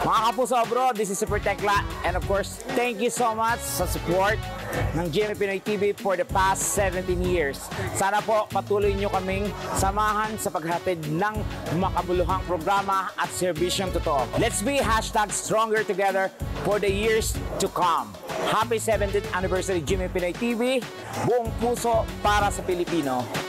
Mga kapuso abroad, this is Super Tekla, and of course, thank you so much sa support ng GMA Pinoy TV for the past 17 years. Sana po patuloy nyo kaming samahan sa paghatid ng makabuluhang programa at serbisyong totoo. Let's be #stronger together for the years to come. Happy 17th anniversary GMA Pinoy TV, buong puso para sa Pilipino.